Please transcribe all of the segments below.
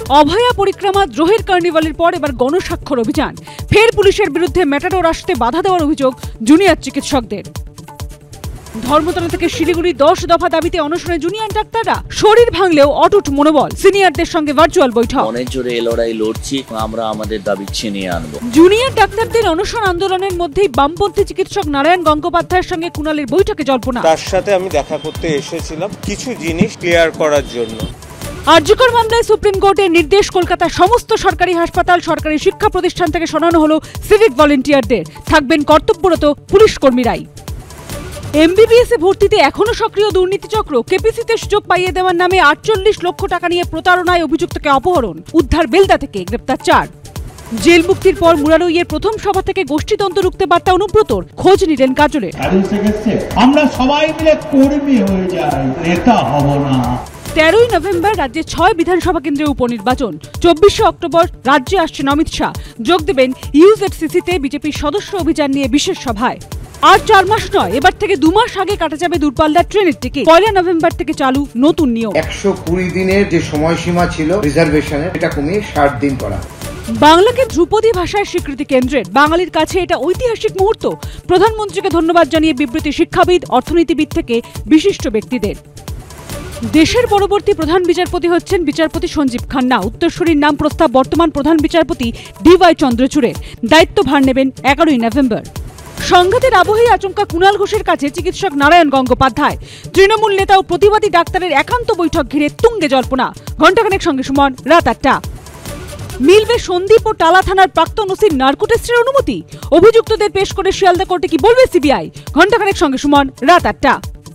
অভয়া পরিক্রমা দ্রোহের কার্নিভালের পর এবার গণস্বাক্ষর অভিযান। ফের পুলিশের বিরুদ্ধে ম্যাটাডোর আসতে বাধা দেওয়ার অভিযোগ জুনিয়র চিকিৎসকদের। ধর্মতলা থেকে শিলিগুড়ি 10 দফা দাবিতে অনশনে জুনিয়র ডাক্তাররা। শরীর ভাঙলেও অটুট মনোবল, সিনিয়রদের সঙ্গে ভার্চুয়াল বৈঠক। অনেক জোরে এই লড়াই লড়ছি, আমরা আমাদের দাবি ছিনিয়ে আনব। জুনিয়র ডাক্তারদের অনশন আন্দোলনের মধ্যেই বামপন্থী চিকিৎসক নারায়ণ গঙ্গোপাধ্যায়ের সঙ্গে কুণালের বৈঠকে জল্পনা। তার সাথে আমি দেখা করতে এসেছিলাম কিছু জিনিস ক্লিয়ার করার জন্য। আরজিকর মামলায় সুপ্রিম কোর্টের নির্দেশ, কলকাতার সমস্ত সরকারি হাসপাতাল, সরকারি শিক্ষা প্রতিষ্ঠান থেকে সরানো হলো সিভিক ভলেন্টিয়ারদের। থাকবেন কর্তব্যরত পুলিশ কর্মীরাই। এমবিবিএস এ ভর্তিতে এখনো সক্রিয় দুর্নীতি চক্র। কেপিসিতে সুযোগ পাইয়ে দেওয়ার নামে 48 লক্ষ টাকা নিয়ে প্রতারণায় অভিযুক্তকে অপহরণ। উদ্ধার বেলদা থেকে, গ্রেপ্তার 4। জেল মুক্তির পর মুরারইয়ের প্রথম সভা থেকে গোষ্ঠীতন্ত্র রুখতে বার্তা অনুব্রতর। খোঁজ নিলেন কাজলের। আমরা সবাই মিলে কর্মী হয়ে যাই, নেতা হব না। 13ই নভেম্বর রাজ্যে 6 বিধানসভা কেন্দ্রে উপনির্বাচন। 24শে অক্টোবর রাজ্যে আসছেন অমিত শাহ। যোগ দেবেন ইউজেডসিসিতে বিজেপির সদস্য অভিযান নিয়ে বিশেষ সভায়। আর 4 মাস নয়, এবার থেকে 2 মাস আগে কাটা যাবে দূরপাল্লার ট্রেনের টিকিট। 1 নভেম্বর থেকে চালু নতুন নিয়ম। 120 দিনের যে সময়সীমা ছিল রিজার্ভেশনের, এটা কমিয়ে 60 দিন করা। বাংলাকে ধ্রুপদী ভাষার স্বীকৃতি কেন্দ্রের। বাঙালির কাছে এটা ঐতিহাসিক মুহূর্ত। প্রধানমন্ত্রীকে ধন্যবাদ জানিয়ে বিবৃতি শিক্ষাবিদ, অর্থনীতিবিদ থেকে বিশিষ্ট ব্যক্তিদের। দেশের পরবর্তী প্রধান বিচারপতি হচ্ছেন বিচারপতি সঞ্জীব খান্না। উত্তরসূরির নাম প্রস্তাব বর্তমান প্রধান বিচারপতি ডিওয়াই চন্দ্রচূড়ের। দায়িত্বভার নেবেন 11ই নভেম্বর। সংঘাতের আবহেই আচমকা কুণাল ঘোষের কাছে চিকিৎসক নারায়ণ গঙ্গোপাধ্যায়। তৃণমূল নেতা ও প্রতিবাদী ডাক্তারের একান্ত বৈঠক ঘিরে তুঙ্গে জল্পনা। ঘণ্টাখানেক সঙ্গে সুমন, রাত 8টা। মিলবে সন্দীপ ও টালা থানার প্রাক্তন ওসির নার্কো টেস্টের অনুমতি। অভিযুক্তদের পেশ করে শিয়ালদা কোর্টে কি বলবে সিবিআই? ঘণ্টাখানেক সঙ্গে সুমন, রাত 8টা।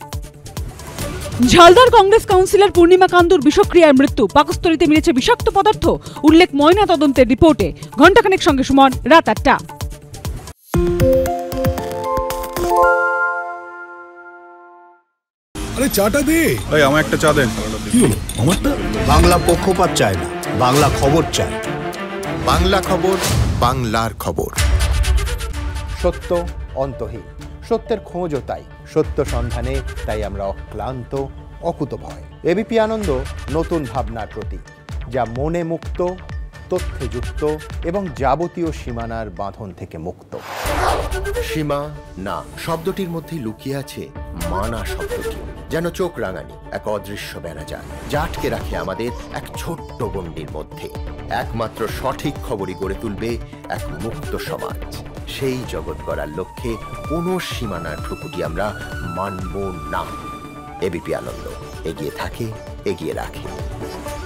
ঝালদার কংগ্রেস কাউন্সিলর পূর্ণিমা কান্দুর বিষক্রিয়ায় মৃত্যু। পাকস্থলীতে মিলেছে বিষাক্ত পদার্থ, উল্লেখ ময়না তদন্তের রিপোর্টে। ঘণ্টাখানেক সঙ্গে সুমন, রাত 8টা। আরে চাটা দে ভাই, আমার একটা চা দেন। কি হলো আমারটা? বাংলা পক্ষপাত চায় না, বাংলা খবর চায়। বাংলা খবর, বাংলার খবর। সত্য অন্তহীন, সত্যের খোঁজও তাই। সত্য সন্ধানে তাই আমরা অক্লান্ত, অকুতভয়। এবিপি আনন্দ নতুন ভাবনার প্রতীক, যা মনে মুক্ত, তথ্যে যুক্ত এবং যাবতীয় সীমানার বাঁধন থেকে মুক্ত। সীমা না শব্দটির মধ্যে লুকিয়ে আছে মানা শব্দটি, যেন চোখ রাঙানি এক অদৃশ্য বেড়াজাল, যা আটকে রাখে আমাদের এক ছোট্ট গণ্ডির মধ্যে। একমাত্র সঠিক খবরই গড়ে তুলবে এক মুক্ত সমাজ। সেই জগৎ গড়ার লক্ষ্যে কোনো সীমানার ঠুকুটি আমরা মানব না। এবিপি আনন্দ এগিয়ে থাকে, এগিয়ে রাখে।